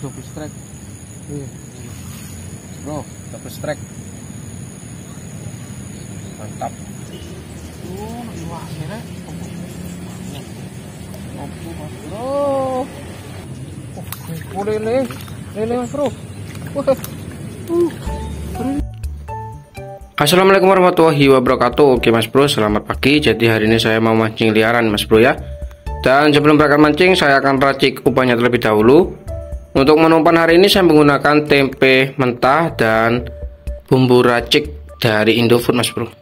double strike. Bro, double strike. Mantap. Wah, ini bro. Lele mas bro. Assalamualaikum warahmatullahi wabarakatuh. Oke mas bro, selamat pagi. Jadi hari ini saya mau mancing liaran mas bro ya. Dan sebelum berangkat mancing, saya akan racik umpannya terlebih dahulu. Untuk menu umpan hari ini saya menggunakan tempe mentah dan bumbu racik dari Indofood mas bro.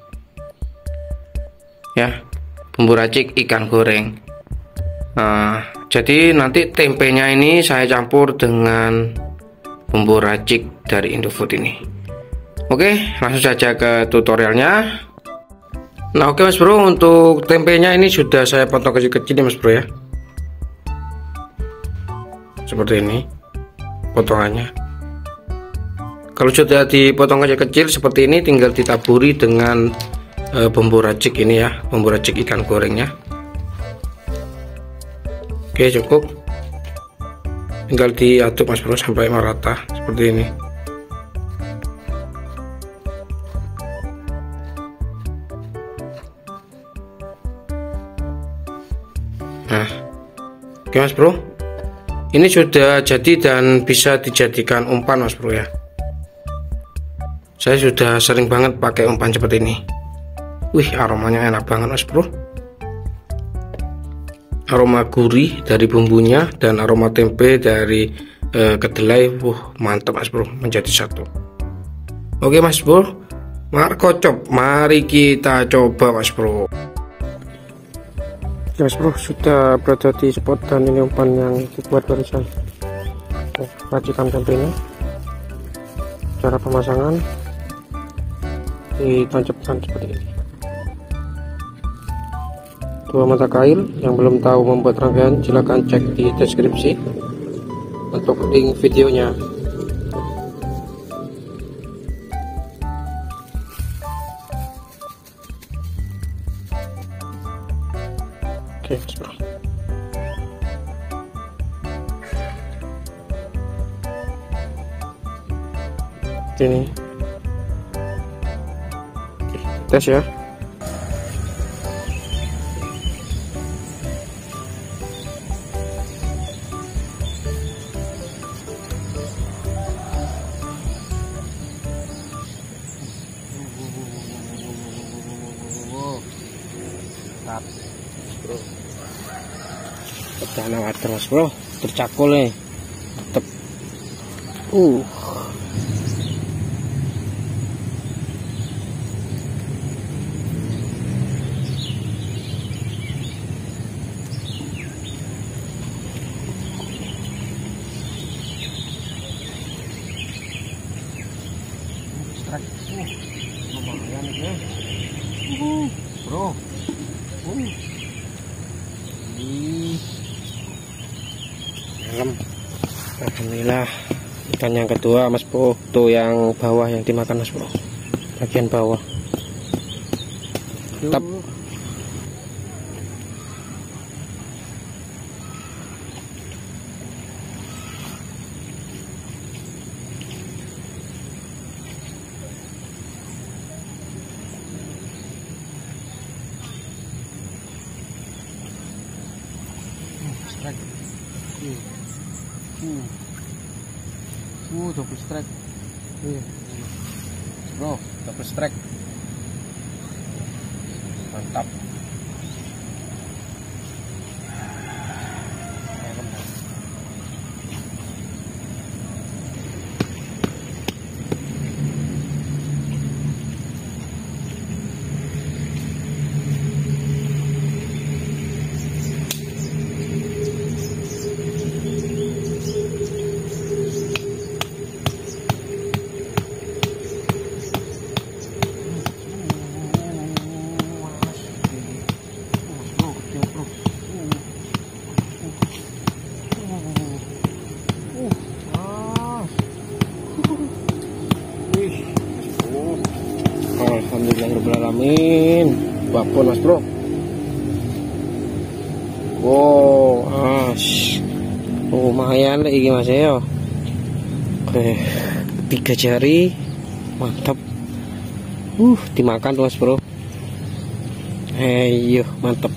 Ya, bumbu racik ikan goreng. Nah, jadi nanti tempenya ini saya campur dengan bumbu racik dari Indofood ini. Oke, langsung saja ke tutorialnya. Nah oke mas bro, untuk tempenya ini sudah saya potong kecil-kecil mas bro ya. Seperti ini potongannya. Kalau sudah dipotong kecil-kecil seperti ini, tinggal ditaburi dengan bumbu racik ini ya, bumbu racik ikan gorengnya. Oke cukup, tinggal diaduk mas bro sampai merata seperti ini. Nah oke mas bro, ini sudah jadi dan bisa dijadikan umpan mas bro ya. Saya sudah sering banget pakai umpan seperti ini. Wih, aromanya enak banget mas bro. Aroma gurih dari bumbunya dan aroma tempe dari kedelai, mantap mas bro, menjadi satu. Oke mas bro, mari kita coba mas bro. Oke mas bro, sudah berada di spot dan ini umpan yang dibuat barusan. Racikan tempenya. Cara pemasangan ditancapkan seperti ini. 2 mata kail. Yang belum tahu membuat rangkaian, silahkan cek di deskripsi untuk link videonya. Oke bro, ini tes ya. Bro, Perdana water mas bro, tercakul nih. Mantep. strike. Lumayan nih bro. Alhamdulillah, ikan yang kedua mas bro, tuh yang bawah yang dimakan mas bro, bagian bawah. Tap. Strike. Double strike. Bro, double strike. Mantap. Alhamdulillahirobbilalamin. Bapun mas bro. Wow, lumayan lagi mas ya. Oke, 3 jari, mantap. Dimakan tuh mas bro. Ayo, mantap.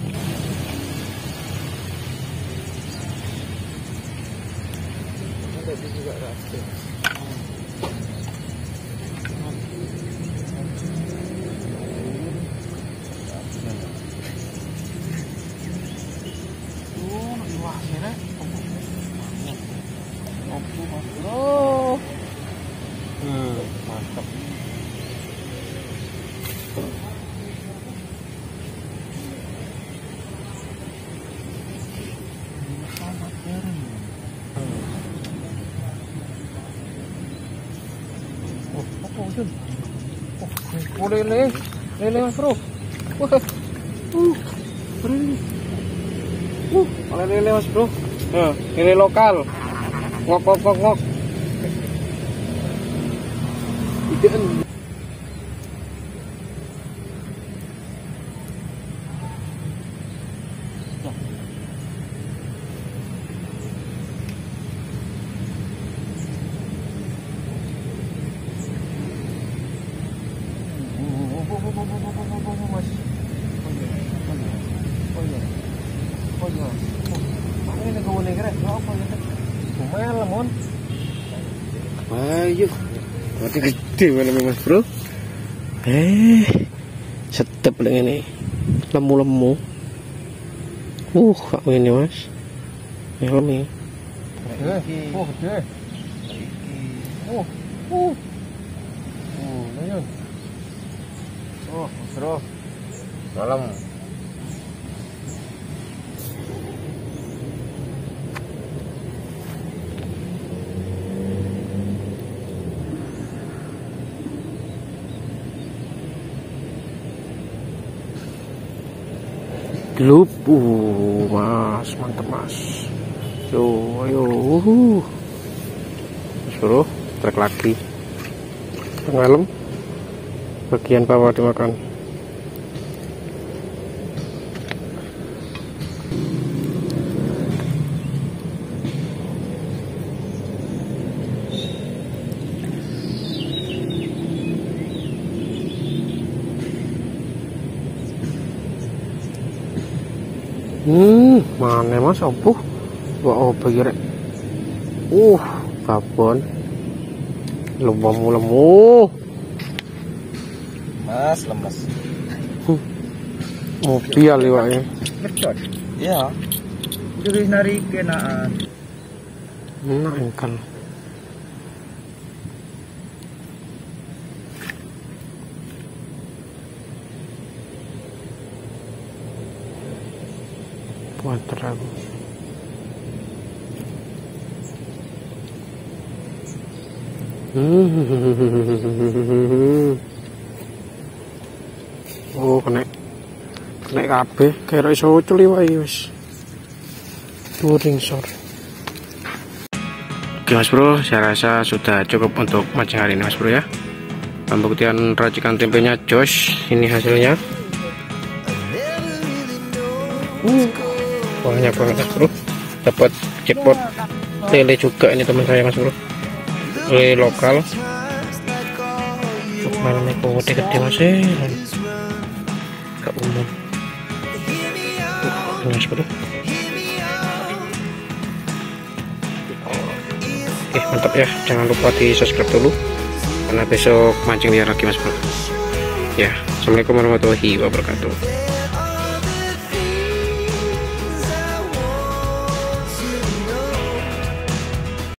Mantap. Oh, lele mas bro. Wah, lele mas bro. Lele lokal. Ngok. Mas. Ini gawane keren. Apa ya? Lumayan lah, Mon. Ayo, berarti gede malam mas bro. Sedap lah ini, lemu. Ini mas, helm ini. Gede. Ayun. Bro. Malam. Gelup, mas, mantap mas. Ayo, mas bro, trek lagi. Tenggelam, bagian bawah dimakan. Mana mas opuh? Wah, kira. Babon. Lemu. Mas, lemes. Mobil liwaknya. Iya. Jadi narik kenaan. Engkal. Kuantar aku. Kena kabeh kaya iso ucul wae wis. Touring sore. Oke mas bro, saya rasa sudah cukup untuk mancing hari ini mas bro ya. Pembuktian racikan tempenya Josh, ini hasilnya. Banyak banget mas bro. Dapat jackpot lele juga ini teman saya mas bro. Lele lokal. Malamnya kok gede mas gak umum. Mas bro. Oke mantap ya, jangan lupa di subscribe dulu karena besok mancing liar lagi mas bro ya. Assalamualaikum warahmatullahi wabarakatuh.